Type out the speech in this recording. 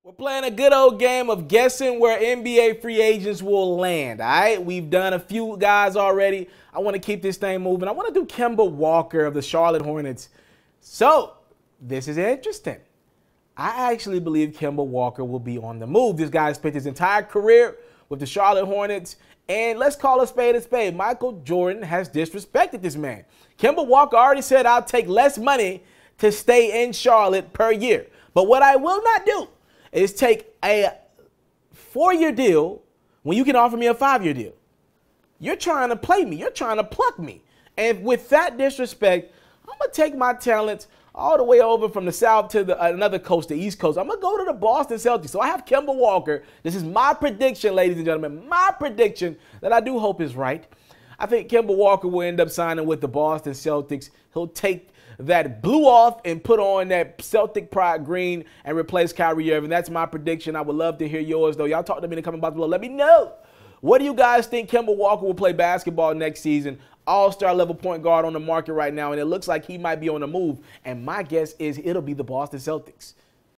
We're playing a good old game of guessing where NBA free agents will land, all right? We've done a few guys already. I want to keep this thing moving. I want to do Kemba Walker of the Charlotte Hornets. So, this is interesting. I actually believe Kemba Walker will be on the move. This guy spent his entire career with the Charlotte Hornets. And let's call a spade a spade. Michael Jordan has disrespected this man. Kemba Walker already said, I'll take less money to stay in Charlotte per year. But what I will not do is take a 4-year deal when you can offer me a 5-year deal. You're trying to play me. You're trying to pluck me. And with that disrespect, I'm going to take my talents all the way over from the South to another coast, the East Coast. I'm going to go to the Boston Celtics. So I have Kemba Walker. This is my prediction, ladies and gentlemen. My prediction that I do hope is right. I think Kemba Walker will end up signing with the Boston Celtics. He'll take that blue off and put on that Celtic pride green and replace Kyrie Irving. That's my prediction. I would love to hear yours, though. Y'all talk to me in the comment box below. Let me know. What do you guys think Kemba Walker will play basketball next season? All-star level point guard on the market right now, and it looks like he might be on the move. And my guess is it'll be the Boston Celtics.